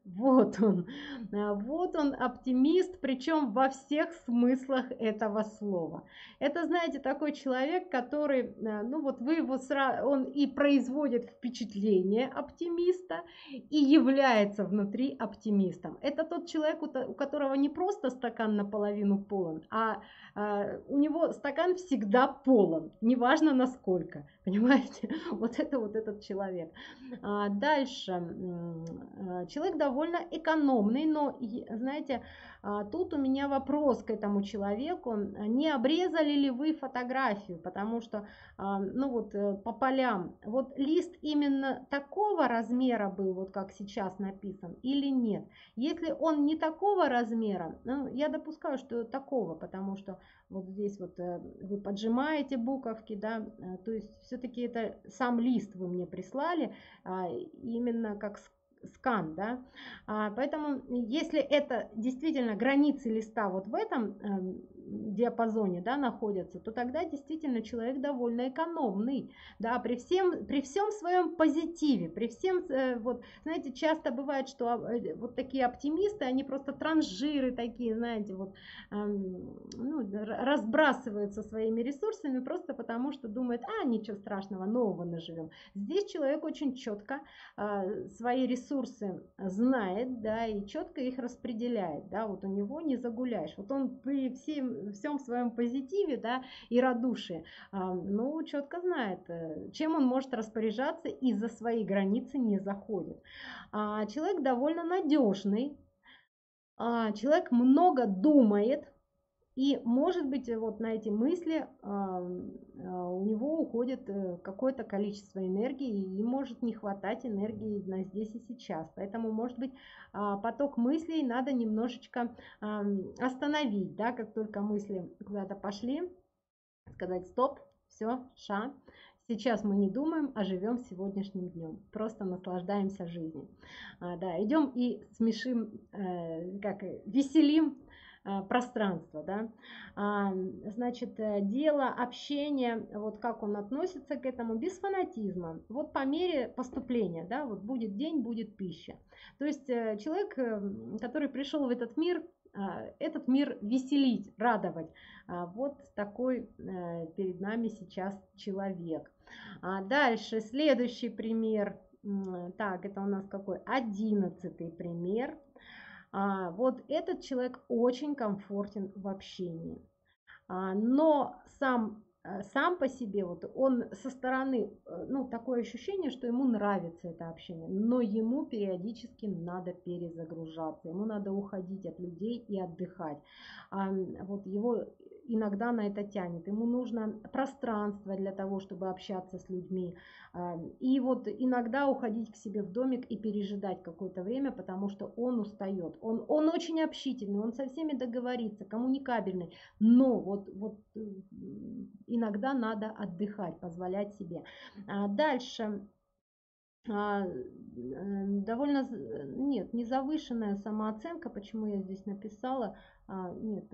[SPEAKER 1] Вот он оптимист, причем во всех смыслах этого слова. Это, знаете, такой человек, который, ну вот вы его он и производит впечатление оптимиста, и является внутри оптимистом. Это тот человек, у которого не просто стакан наполовину полон, а у него стакан всегда полон, неважно насколько, понимаете? Вот это вот этот человек. Дальше. Человек довольно экономный, но, знаете, тут у меня вопрос к этому человеку. Не обрезали ли вы фотографию? Потому что, ну вот, по полям, вот лист именно такого размера был, вот как сейчас написан, или нет? Если он не такого размера, ну, я допускаю, что такого, потому что вот здесь вот вы поджимаете буковки, да, то есть все-таки это сам лист вы мне прислали, именно как скан, да, поэтому если это действительно границы листа вот в этом диапазоне, да, находятся, то тогда действительно человек довольно экономный, да, при всем своем позитиве, при всем, вот, знаете, часто бывает, что вот такие оптимисты, они просто транжиры такие, знаете, вот, ну, разбрасываются своими ресурсами просто потому, что думают, ничего страшного, нового наживем. Здесь человек очень четко свои ресурсы знает, да, и четко их распределяет, да, вот у него не загуляешь. Вот он при всем своем позитиве, да, и радушии, ну, четко знает, чем он может распоряжаться и за свои границы не заходит. Человек довольно надежный, человек много думает, и, может быть, вот на эти мысли у него уходит какое-то количество энергии, и может не хватать энергии на здесь и сейчас. Поэтому, может быть, поток мыслей надо немножечко остановить, да, как только мысли куда-то пошли, сказать стоп, все, сейчас мы не думаем, а живем сегодняшним днем. Просто наслаждаемся жизнью. Да, идем и смешим, веселим пространство, да. Значит, дело, общение, вот как он относится к этому, без фанатизма. Вот по мере поступления, да, вот будет день, будет пища. То есть человек, который пришел в этот мир веселить, радовать. Вот такой перед нами сейчас человек. Дальше, следующий пример. Так, это у нас какой? 11-й пример. Вот этот человек очень комфортен в общении. Но сам по себе, вот он со стороны, ну, такое ощущение, что ему нравится это общение, но ему периодически надо перезагружаться, ему надо уходить от людей и отдыхать. Вот его иногда на это тянет, ему нужно пространство для того, чтобы общаться с людьми, и вот иногда уходить к себе в домик и пережидать какое-то время, потому что он устает, он очень общительный, он со всеми договорится, коммуникабельный, но вот иногда надо отдыхать, позволять себе. Дальше. Довольно, нет, не завышенная самооценка, почему я здесь написала, нет,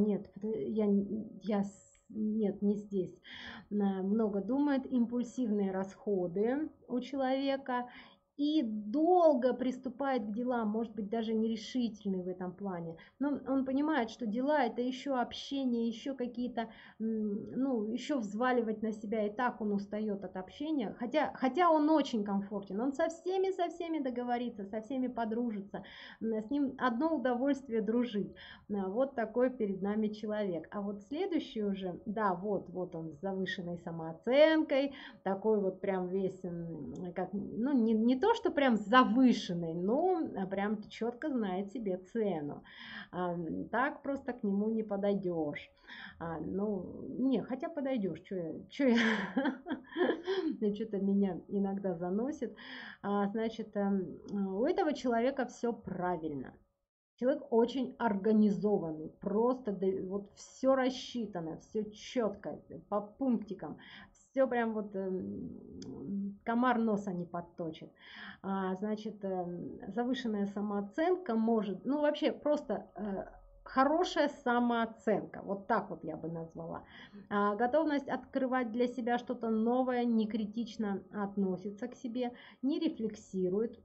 [SPEAKER 1] нет, не здесь. Много думает, импульсивные расходы у человека и долго приступает к делам, может быть, даже нерешительный в этом плане. Но он понимает, что дела это еще общение, еще какие-то, ну, еще взваливать на себя, и так он устает от общения, хотя он очень комфортен, он со всеми договорится, со всеми подружится, с ним одно удовольствие дружить. Вот такой перед нами человек. А вот следующий уже, да, вот он с завышенной самооценкой, такой вот прям весь, как, ну, не то, что прям завышенный, но прям четко знает себе цену. Так просто к нему не подойдешь. Ну, не, хотя подойдешь, что я, что-то меня иногда заносит. Значит, у этого человека все правильно. Человек очень организованный, просто вот все рассчитано, все четко, по пунктикам, все прям вот комар носа не подточит. Значит, завышенная самооценка может, ну вообще просто хорошая самооценка, вот так вот я бы назвала. Готовность открывать для себя что-то новое, не критично относится к себе, не рефлексирует,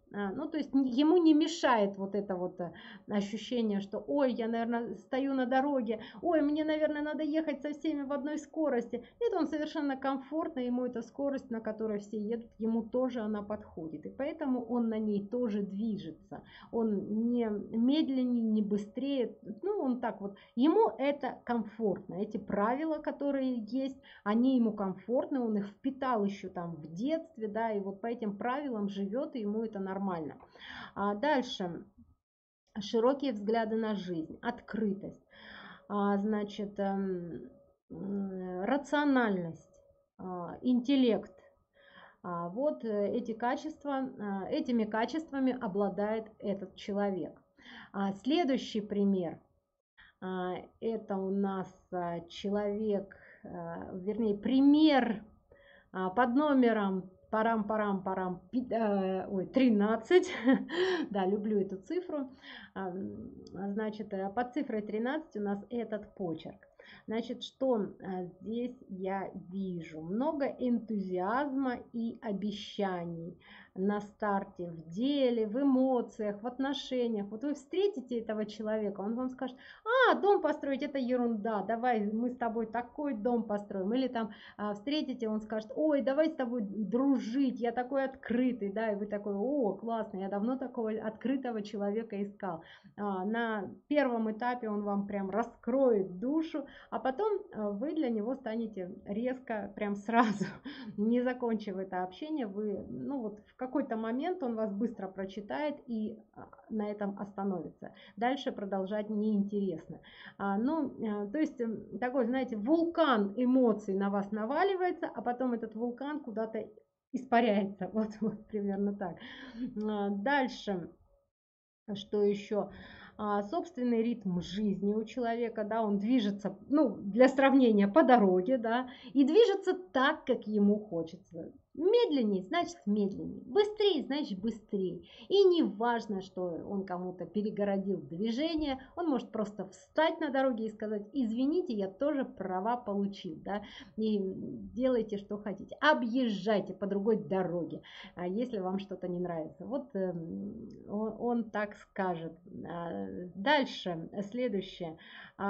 [SPEAKER 1] Ну, то есть ему не мешает вот это вот ощущение, что ой, я, наверное, стою на дороге, ой, мне, наверное, надо ехать со всеми в одной скорости. Нет, он совершенно комфортно, ему эта скорость, на которой все едут, ему тоже она подходит. И поэтому он на ней тоже движется. Он не медленнее, не быстрее, ну, он так вот, ему это комфортно. Эти правила, которые есть, они ему комфортны, он их впитал еще там в детстве, да, и вот по этим правилам живет, и ему это нормально. Дальше, широкие взгляды на жизнь, открытость, значит, рациональность, интеллект. Вот эти качества, этими качествами обладает этот человек. Следующий пример. Это у нас человек, вернее, пример под номером парам-парам-парам, 13. Да, люблю эту цифру. Значит, под цифрой 13 у нас этот почерк. Значит, что здесь я вижу? Много энтузиазма и обещаний на старте, в деле, в эмоциях, в отношениях. Вот вы встретите этого человека, он вам скажет: дом построить это ерунда, давай мы с тобой такой дом построим. Или там встретите, он скажет: ой, давай с тобой дружить, я такой открытый, да, и вы такой: о, классно, я давно такого открытого человека искал. На первом этапе он вам прям раскроет душу, а потом вы для него станете резко, прям сразу, не закончив это общение, вы, ну вот в какой-то момент он вас быстро прочитает и на этом остановится. Дальше продолжать неинтересно. То есть такой, знаете, вулкан эмоций на вас наваливается, а потом этот вулкан куда-то испаряется. Вот примерно так. Дальше, что еще? Собственный ритм жизни у человека, да, он движется, ну, для сравнения, по дороге, да, и движется так, как ему хочется. Медленнее, значит медленнее, быстрее, значит быстрее. И не важно, что он кому-то перегородил движение, он может просто встать на дороге и сказать: извините, я тоже права получил, да, и делайте, что хотите, объезжайте по другой дороге, если вам что-то не нравится. Вот он так скажет. Дальше, следующее.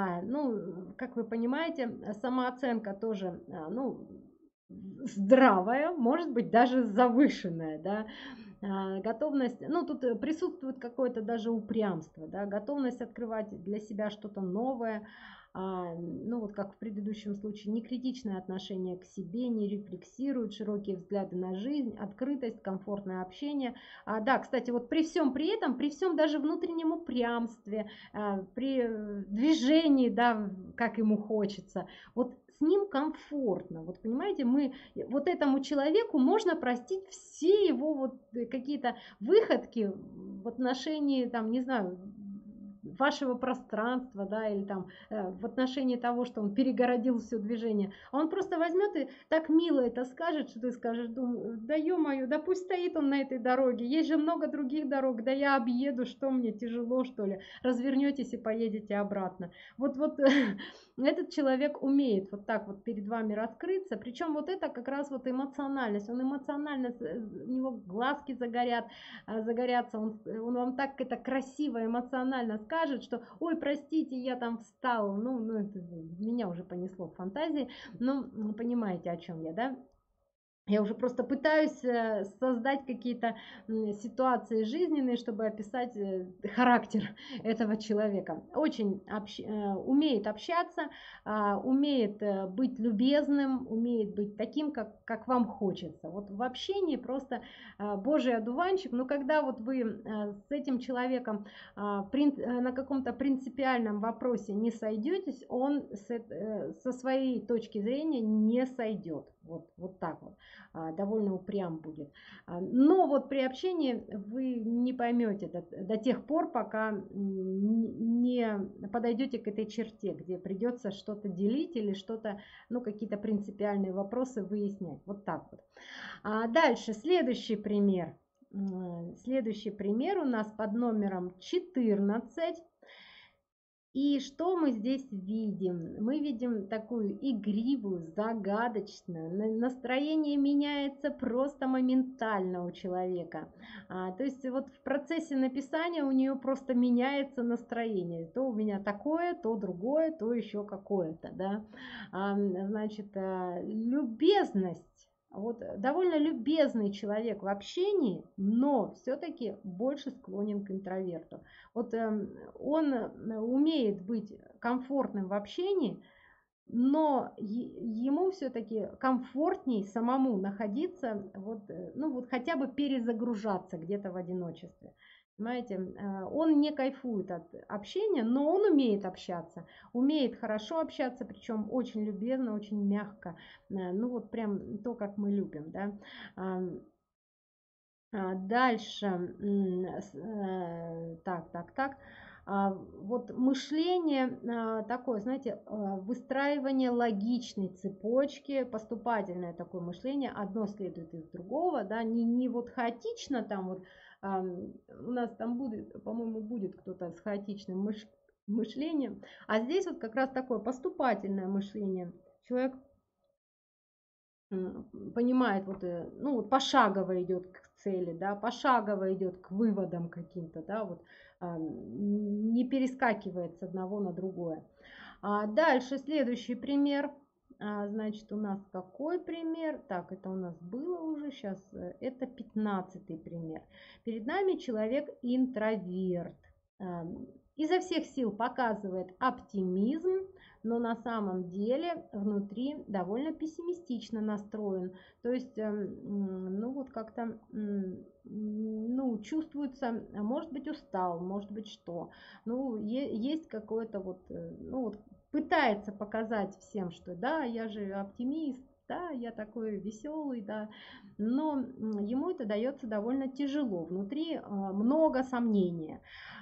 [SPEAKER 1] Ну, как вы понимаете, самооценка тоже, ну, здравая, может быть даже завышенная, да, готовность, ну тут присутствует какое-то даже упрямство, да, готовность открывать для себя что-то новое, ну вот как в предыдущем случае, некритичное отношение к себе, не рефлексирует, широкие взгляды на жизнь, открытость, комфортное общение. Да, кстати, вот при всем при этом, при всем даже внутреннем упрямстве, при движении, да, как ему хочется, вот с ним комфортно. Вот понимаете, мы вот этому человеку можно простить все его вот какие-то выходки в отношении, там, не знаю, вашего пространства, да, или там в отношении того, что он перегородил все движение. А он просто возьмет и так мило это скажет, что ты скажешь: да ё-моё, да пусть стоит он на этой дороге, есть же много других дорог, да я объеду, что мне тяжело, что ли, развернетесь и поедете обратно. Вот этот человек умеет вот так вот перед вами раскрыться, причем вот это как раз вот эмоциональность, он эмоционально, у него глазки загорятся, он вам так это красиво, эмоционально скажет, что ой, простите, я там встал, ну это, меня уже понесло в фантазии, ну, понимаете, о чем я, да? Я уже просто пытаюсь создать какие-то ситуации жизненные, чтобы описать характер этого человека. Очень умеет общаться, умеет быть любезным, умеет быть таким, как вам хочется. Вот в общении просто божий одуванчик. Но когда вот вы с этим человеком на каком-то принципиальном вопросе не сойдетесь, он со своей точки зрения не сойдет. Вот так вот. Довольно упрям будет. Но вот при общении вы не поймете до тех пор, пока не подойдете к этой черте, где придется что-то делить или что-то, ну, какие-то принципиальные вопросы выяснять. Вот так вот. Дальше, следующий пример. Следующий пример у нас под номером 14. И что мы здесь видим? Мы видим такую игривую, загадочную. Настроение меняется просто моментально у человека. То есть вот в процессе написания у нее просто меняется настроение. То у меня такое, то другое, то еще какое-то. Да? Значит, любезность. Вот довольно любезный человек в общении, но все-таки больше склонен к интроверту. Вот он умеет быть комфортным в общении, но ему все-таки комфортней самому находиться, вот, ну вот хотя бы перезагружаться где-то в одиночестве. Понимаете, он не кайфует от общения, но он умеет общаться, умеет хорошо общаться, причем очень любезно, очень мягко. Ну вот прям то, как мы любим, да. Дальше, так. Вот мышление такое, знаете, выстраивание логичной цепочки, поступательное такое мышление, одно следует из другого, да, не вот хаотично там вот, у нас там будет, по-моему, будет кто-то с хаотичным мышлением, а здесь вот как раз такое поступательное мышление. Человек понимает, вот, ну, вот пошагово идет к цели, да, пошагово идет к выводам каким-то, да, вот, не перескакивает с одного на другое. Дальше следующий пример. Значит, у нас какой пример? Так, это у нас было уже, сейчас это 15-й пример. Перед нами человек интроверт. Изо всех сил показывает оптимизм, но на самом деле внутри довольно пессимистично настроен. То есть, ну вот как-то, ну, чувствуется, может быть, устал, может быть, что. Ну, есть какое-то вот, ну вот, пытается показать всем, что да, я же оптимист, да, я такой веселый, да, но ему это дается довольно тяжело, внутри много сомнения.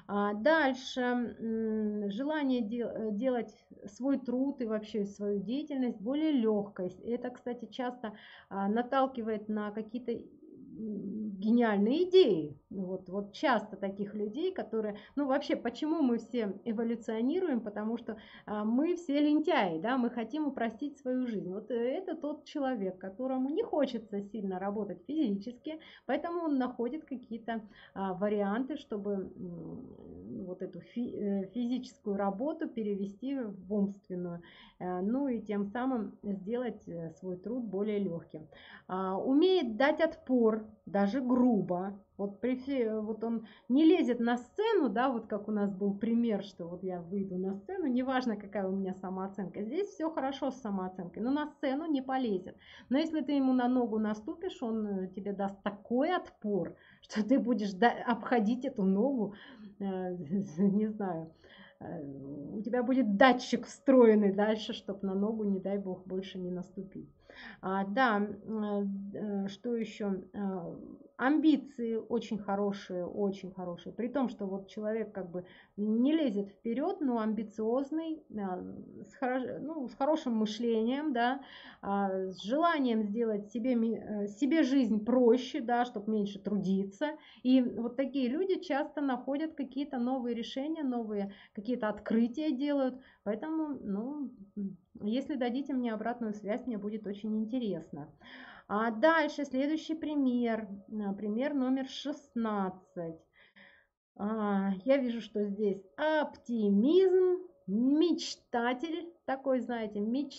[SPEAKER 1] Дальше желание делать свой труд и вообще свою деятельность более легкой. Это, кстати, часто наталкивает на какие-то гениальные идеи. Вот часто таких людей, которые, ну вообще, почему мы все эволюционируем? Потому что мы все лентяи, да, мы хотим упростить свою жизнь. Вот это тот человек, которому не хочется сильно работать физически, поэтому он находит какие-то варианты, чтобы вот эту физическую работу перевести в умственную, ну и тем самым сделать свой труд более легким. Умеет дать отпор, даже грубо. Вот, вот он не лезет на сцену, да, вот как у нас был пример, что вот я выйду на сцену, неважно какая у меня самооценка, здесь все хорошо с самооценкой, но на сцену не полезет. Но если ты ему на ногу наступишь, он тебе даст такой отпор, что ты будешь обходить эту ногу, не знаю, у тебя будет датчик встроенный дальше, чтобы на ногу, не дай бог, больше не наступить. Да, что еще? Амбиции очень хорошие, очень хорошие. При том, что вот человек как бы не лезет вперед, но амбициозный, с хорошим мышлением, да, с желанием сделать себе жизнь проще, да, чтобы меньше трудиться. И вот такие люди часто находят какие-то новые решения, новые какие-то открытия делают. Поэтому, ну, если дадите мне обратную связь, мне будет очень интересно. Дальше следующий пример. Пример номер 16. Я вижу, что здесь оптимизм, мечтатель. Такой, знаете,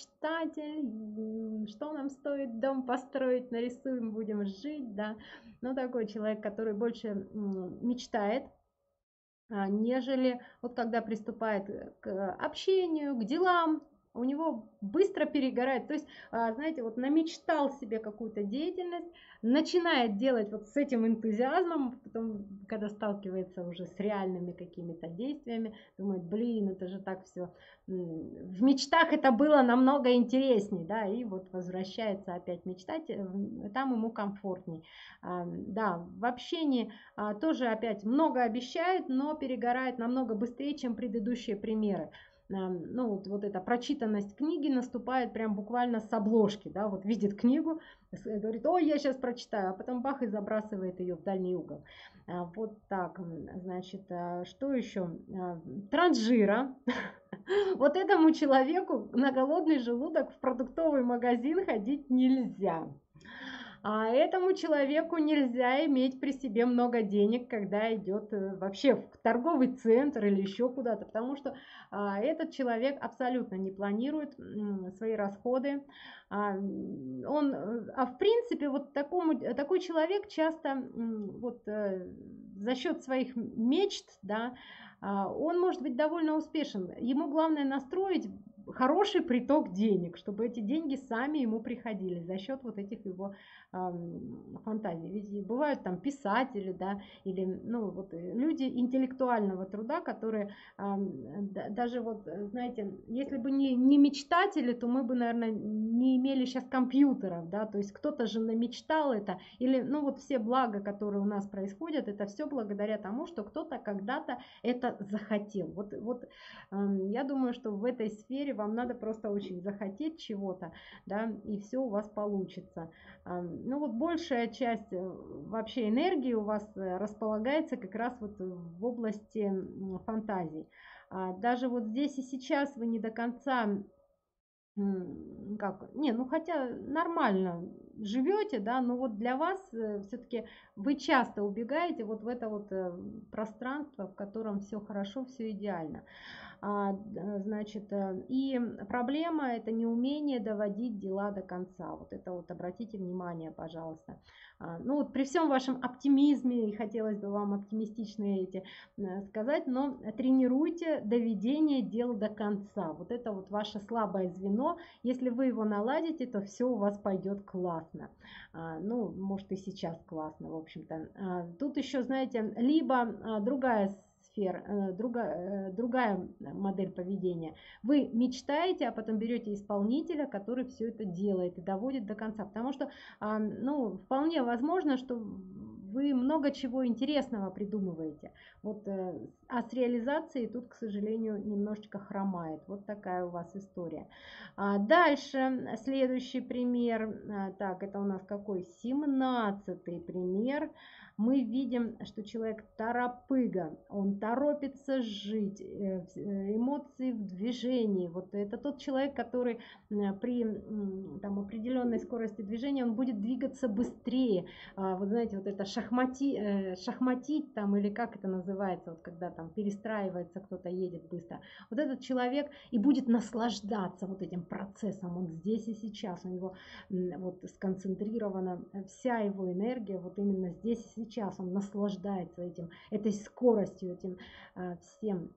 [SPEAKER 1] мечтатель. Что нам стоит дом построить, нарисуем, будем жить, да. Ну, такой человек, который больше мечтает, нежели вот когда приступает к общению, к делам, у него быстро перегорает. То есть, знаете, вот намечтал себе какую-то деятельность, начинает делать вот с этим энтузиазмом, потом, когда сталкивается уже с реальными какими-то действиями, думает, блин, это же так все. В мечтах это было намного интересней, да, и вот возвращается опять мечтать, там ему комфортней. Да, в общении тоже опять много обещает, но перегорает намного быстрее, чем предыдущие примеры. ну, вот эта прочитанность книги наступает прям буквально с обложки, да, вот видит книгу, говорит, ой, я сейчас прочитаю, а потом бах и забрасывает ее в дальний угол. Вот так, значит, что еще? Транжира. Вот этому человеку на голодный желудок в продуктовый магазин ходить нельзя. А этому человеку нельзя иметь при себе много денег, когда идет вообще в торговый центр или еще куда-то, потому что этот человек абсолютно не планирует свои расходы. В принципе, вот такой человек часто вот за счет своих мечт, да, он может быть довольно успешен. Ему главное настроить хороший приток денег, чтобы эти деньги сами ему приходили за счет вот этих его фантазий. Ведь бывают там писатели, да, или ну, вот, люди интеллектуального труда, которые даже вот, знаете, если бы не мечтатели, то мы бы, наверное, не имели сейчас компьютеров, да, то есть кто-то же намечтал это, или, ну, вот все блага, которые у нас происходят, это все благодаря тому, что кто-то когда-то это захотел. Вот я думаю, что в этой сфере вам надо просто очень захотеть чего-то, да, и все у вас получится. Ну вот большая часть вообще энергии у вас располагается как раз вот в области фантазий. Даже вот здесь и сейчас вы не до конца как, не, ну хотя нормально живете, да, но вот для вас все-таки вы часто убегаете вот в это вот пространство, в котором все хорошо, все идеально. Значит, и проблема это неумение доводить дела до конца. Вот это вот обратите внимание, пожалуйста. Ну вот при всем вашем оптимизме, и хотелось бы вам оптимистичные эти сказать, но тренируйте доведение дел до конца. Вот это вот ваше слабое звено. Если вы его наладите, то все у вас пойдет классно. Ну, может и сейчас классно, в общем-то. Тут еще, знаете, либо другая другая модель поведения. Вы мечтаете, а потом берете исполнителя, который все это делает и доводит до конца. Потому что ну, вполне возможно, что вы много чего интересного придумываете. Вот, а с реализацией тут, к сожалению, немножечко хромает. Вот такая у вас история. Дальше, следующий пример. Так, это у нас какой? 17-й пример. Мы видим, что человек торопыга, он торопится жить, эмоции в движении. Вот это тот человек, который при там, определенной скорости движения, он будет двигаться быстрее. Вот знаете, вот это шахматить там, или как это называется, вот когда там перестраивается, кто-то едет быстро. Вот этот человек и будет наслаждаться вот этим процессом, он здесь и сейчас, у него вот сконцентрирована вся его энергия вот именно здесь и сейчас, он наслаждается этой скоростью, этим всем.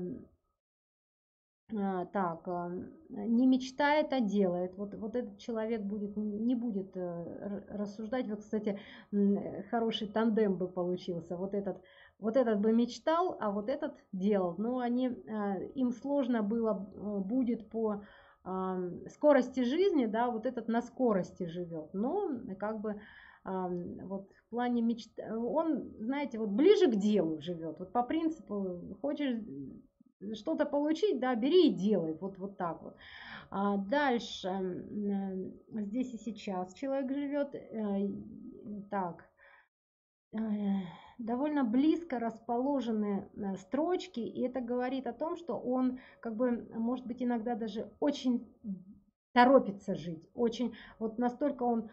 [SPEAKER 1] Так, не мечтает, а делает. Вот этот человек не будет рассуждать. Вот, кстати, хороший тандем бы получился. Вот этот бы мечтал, а вот этот делал. Но им сложно будет по скорости жизни, да, вот этот на скорости живет. Но как бы вот в плане мечты, он, знаете, вот ближе к делу живет. Вот по принципу, хочешь что-то получить, да, бери и делай, вот так вот. Дальше, здесь и сейчас человек живет, так, довольно близко расположены строчки, и это говорит о том, что он, как бы, может быть, иногда даже очень торопится жить, очень, вот настолько он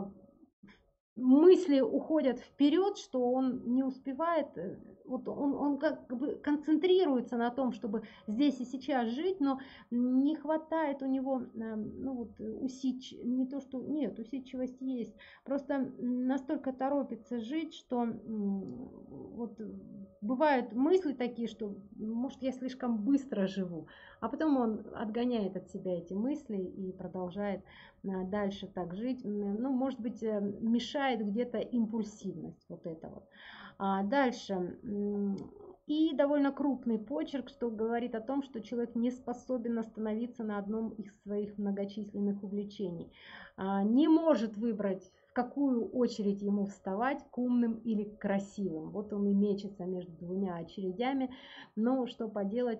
[SPEAKER 1] мысли уходят вперед, что он не успевает, вот он как бы концентрируется на том, чтобы здесь и сейчас жить, но не хватает у него, ну вот, не то что, нет, усидчивость есть, просто настолько торопится жить, что вот бывают мысли такие, что, может, я слишком быстро живу, а потом он отгоняет от себя эти мысли и продолжает дальше так жить. Ну, может быть, мешает где-то импульсивность, вот это вот. Дальше. И довольно крупный почерк, что говорит о том, что человек не способен остановиться на одном из своих многочисленных увлечений. Не может выбрать, в какую очередь ему вставать, к умным или к красивым. Вот он и мечется между двумя очередями, но что поделать,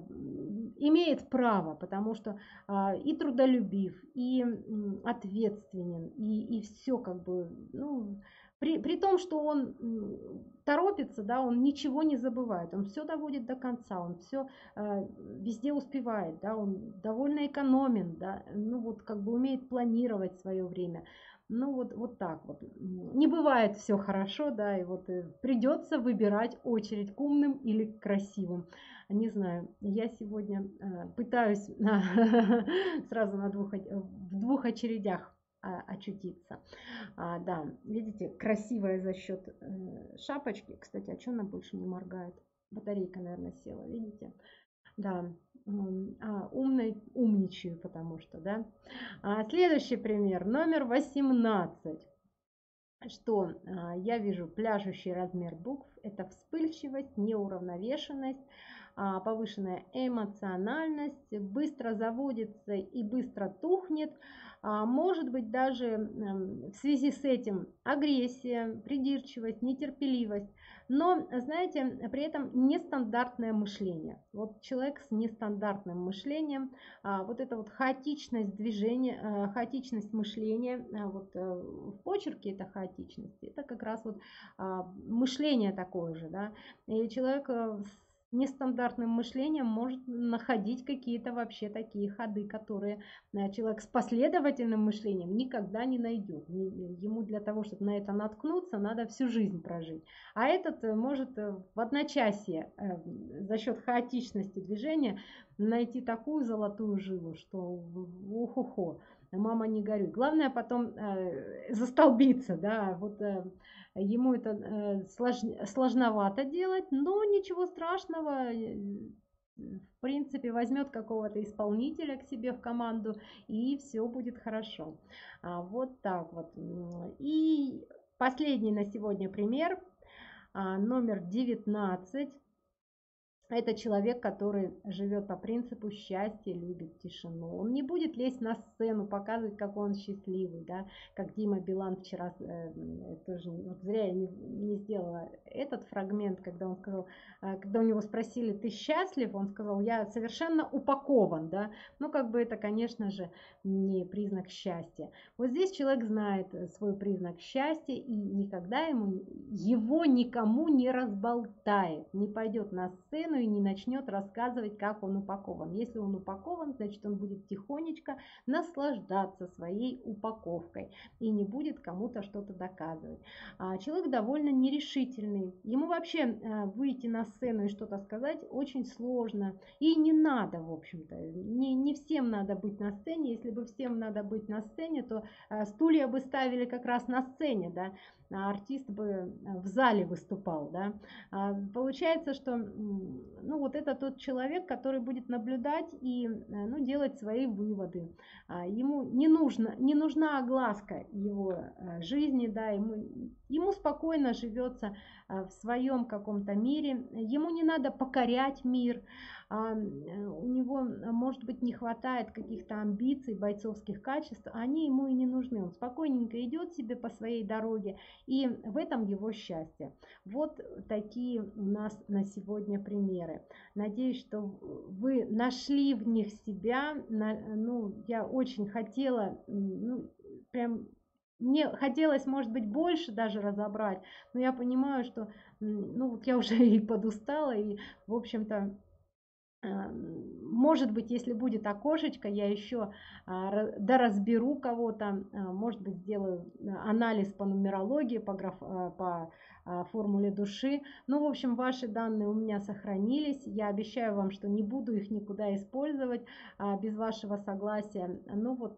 [SPEAKER 1] имеет право, потому что и трудолюбив, и ответственен, и все как бы, ну, при том, что он торопится, да, он ничего не забывает, он все доводит до конца, он все везде успевает, да, он довольно экономен, да, ну вот как бы умеет планировать свое время. Ну вот так вот. Не бывает все хорошо, да, и вот придется выбирать очередь к умным или к красивым. Не знаю, я сегодня пытаюсь сразу в двух очередях очутиться. Да, видите, красивая за счет шапочки. Кстати, а что она больше не моргает? Батарейка, наверное, села, видите? Да, умной умничаю, потому что, да. Следующий пример, номер 18. Что я вижу пляшущий размер букв, это вспыльчивость, неуравновешенность, повышенная эмоциональность, быстро заводится и быстро тухнет, может быть даже в связи с этим агрессия, придирчивость, нетерпеливость, но, знаете, при этом нестандартное мышление. Вот человек с нестандартным мышлением, вот эта вот хаотичность движения, хаотичность мышления, вот в почерке это хаотичность, это как раз вот мышление такое же, да, и человек с нестандартным мышлением может находить какие-то вообще такие ходы, которые человек с последовательным мышлением никогда не найдет. Ему для того, чтобы на это наткнуться, надо всю жизнь прожить. А этот может в одночасье за счет хаотичности движения найти такую золотую жилу, что ухо-хо, мама не горюй. Главное потом застолбиться, да, вот ему это сложновато делать, но ничего страшного. В принципе, возьмет какого-то исполнителя к себе в команду, и все будет хорошо. Вот так вот. И последний на сегодня пример, номер 19. Это человек, который живет по принципу счастья, любит тишину. Он не будет лезть на сцену, показывать, какой он счастливый, да, как Дима Билан вчера, тоже вот зря я не сделала этот фрагмент, когда он сказал, когда у него спросили, ты счастлив? Он сказал, я совершенно упакован, да. Ну, как бы это, конечно же, не признак счастья. Вот здесь человек знает свой признак счастья и никогда его никому не разболтает, не пойдет на сцену и не начнет рассказывать, как он упакован. Если он упакован, значит он будет тихонечко наслаждаться своей упаковкой и не будет кому-то что-то доказывать. Человек довольно нерешительный. Ему вообще выйти на сцену и что-то сказать очень сложно. И не надо, в общем-то. Не всем надо быть на сцене. Если бы всем надо быть на сцене, то стулья бы ставили как раз на сцене, да, а артист бы в зале выступал, да. Получается, что ну, вот это тот человек, который будет наблюдать и ну, делать свои выводы. Ему не нужна огласка его жизни, да, ему спокойно живется в своем каком-то мире, ему не надо покорять мир, у него, может быть, не хватает каких-то амбиций, бойцовских качеств, они ему и не нужны. Он спокойненько идет себе по своей дороге, и в этом его счастье. Вот такие у нас на сегодня примеры. Надеюсь, что вы нашли в них себя. Ну, я очень хотела, ну, прям мне хотелось, может быть, больше даже разобрать, но я понимаю, что ну, вот я уже и подустала, и, в общем-то, может быть, если будет окошечко, я еще доразберу кого-то, может быть, сделаю анализ по нумерологии, по формуле души. Ну, в общем, ваши данные у меня сохранились. Я обещаю вам, что не буду их никуда использовать без вашего согласия. Ну вот,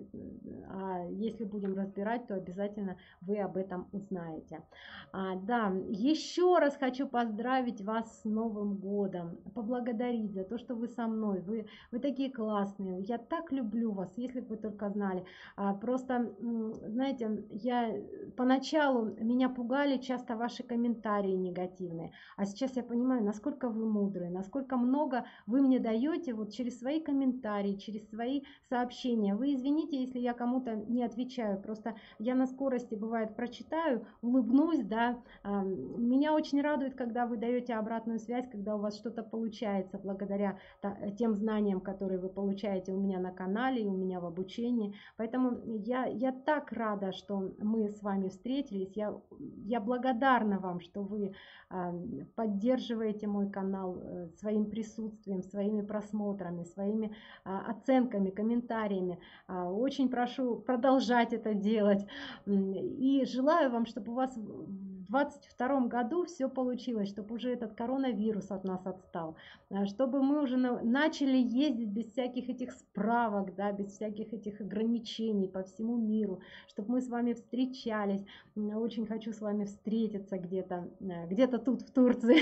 [SPEAKER 1] если будем разбирать, то обязательно вы об этом узнаете. Да, еще раз хочу поздравить вас с Новым годом, поблагодарить за то, что вы со мной, вы такие классные, я так люблю вас, если бы вы только знали. Просто, знаете, поначалу меня пугали часто часто ваши комментарии негативные. А сейчас я понимаю, насколько вы мудрые, насколько много вы мне даете вот через свои комментарии, через свои сообщения. Вы извините, если я кому-то не отвечаю, просто я на скорости, бывает, прочитаю, улыбнусь, да. Меня очень радует, когда вы даете обратную связь, когда у вас что-то получается благодаря тем знаниям, которые вы получаете у меня на канале и у меня в обучении. Поэтому я так рада, что мы с вами встретились. Я благодарна вам, что вы поддерживаете мой канал своим присутствием, своими просмотрами, своими оценками, комментариями. Очень прошу продолжать это делать. И желаю вам, чтобы у вас в 2022 году все получилось, чтобы уже этот коронавирус от нас отстал, чтобы мы уже начали ездить без всяких этих справок, да, без всяких этих ограничений по всему миру, чтобы мы с вами встречались. Очень хочу с вами встретиться где-то тут в Турции.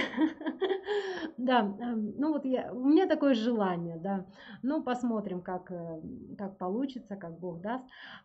[SPEAKER 1] Да, ну вот у меня такое желание, да. Ну, посмотрим, как получится, как Бог даст.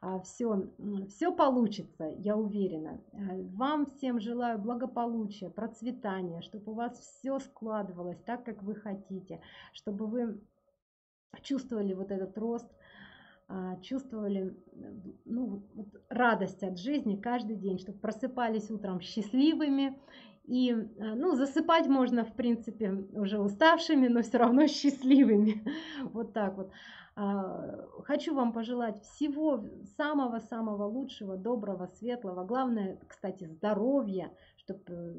[SPEAKER 1] Все получится, я уверена. Вам всем желаю благополучия, процветания, чтобы у вас все складывалось так, как вы хотите, чтобы вы чувствовали вот этот рост, чувствовали вот радость от жизни каждый день, чтобы просыпались утром счастливыми. И засыпать можно, в принципе, уже уставшими, но все равно счастливыми. Вот так вот. Хочу вам пожелать всего самого-самого лучшего, доброго, светлого. Главное, кстати, здоровья, чтобы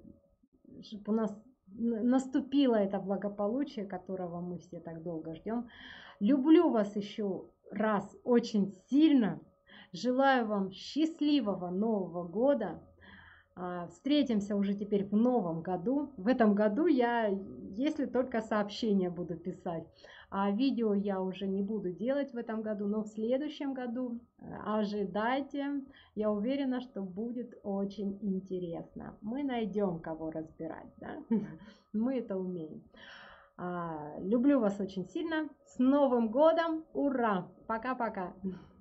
[SPEAKER 1] у нас наступило это благополучие, которого мы все так долго ждем. Люблю вас еще раз очень сильно. Желаю вам счастливого Нового года. Встретимся уже теперь в новом году. В этом году я, если только сообщения буду писать, а видео я уже не буду делать в этом году, но в следующем году ожидайте. Я уверена, что будет очень интересно. Мы найдем, кого разбирать, да? Мы это умеем. Люблю вас очень сильно. С Новым годом! Ура! Пока-пока!